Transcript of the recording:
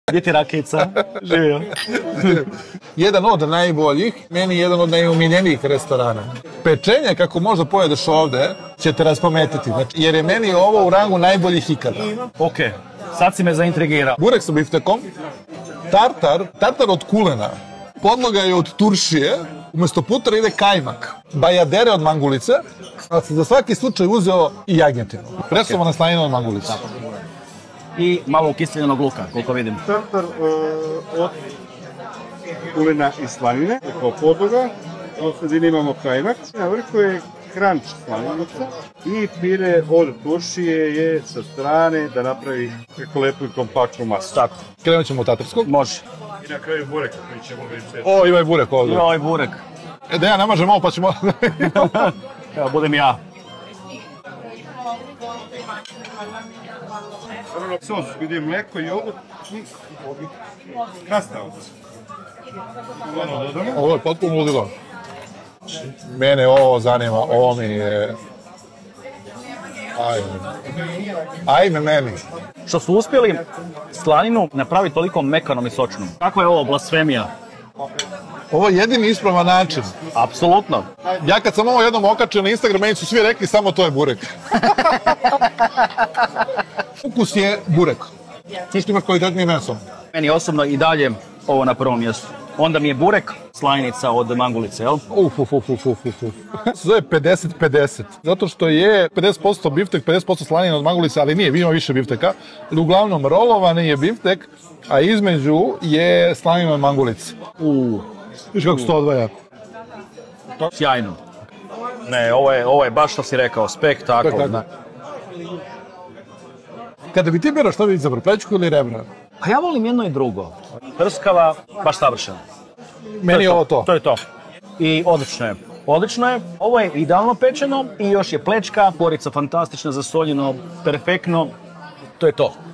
Gdje ti rakica? Živio. Jedan od najboljih, meni jedan od najomiljenijih restorana. Pečenje, kako možda pojedeš ovde, će te raspametiti, znači, jer je meni ovo u rangu najboljih ikada. Ok, sad si me zaintrigirao. Burek sa biftekom, tartar od kulena, podloga je od turšije, umjesto putara ide kajmak, bajadere od mangulice, a sam za svaki slučaj uzeo i jagnjetinu. Presovana slanina od mangulice. I malo ukiseljenog luka, koliko vidim. Tartar od kulena i slanine, kao podloga. U sredini imamo kajmak. Na vrhu je kranč slaninica i pire od turšije je sa strane da napravi kako lepu i kompaktnu masu. Tako. Krenut ćemo od tatarskog. Može. I na kraju burek koji ćemo vidjeti. O, ima i burek ovdje. Ovaj burek. Da ja namažem ovo pa ćemo... Evo, budem ja. Sos, gdje je mleko, jogurt i krastavac. Ovo je potpuno ludilo. Mene ovo zanima, ovo mi je... Ajme meni. Što su uspjeli slaninu napraviti toliko mekanom i sočnom. Kako je ovo blasfemija? Ovo je jedini ispravan način. Apsolutno. Ja kad sam ovo jednom okačio na Instagram, meni su svi rekli samo to je burek. Ukus je burek. Isto imaš kvalitetnije meso. Meni osobno i dalje ovo na prvom mjestu. Onda mi je burek, slanica od mangulice, jel? Zove 50-50. Zato što je 50% biftek, 50% slanina od mangulice, ali nije, ima više bifteka. Ali uglavnom rolovani je biftek, a između je slanina od mangulice. Viš kako se to odvaja? Sjajno. Ne, ovo je baš što si rekao, spektakularno. Kada bi ti birao što bi izabrao, plećku ili rebra? Pa ja volim jedno i drugo. Prskava, baš savršeno. Meni je ovo to. To je to. I odlično je. Odlično je. Ovo je idealno pečeno i još je plečka, korica fantastična, zasoljeno, perfektno. To je to.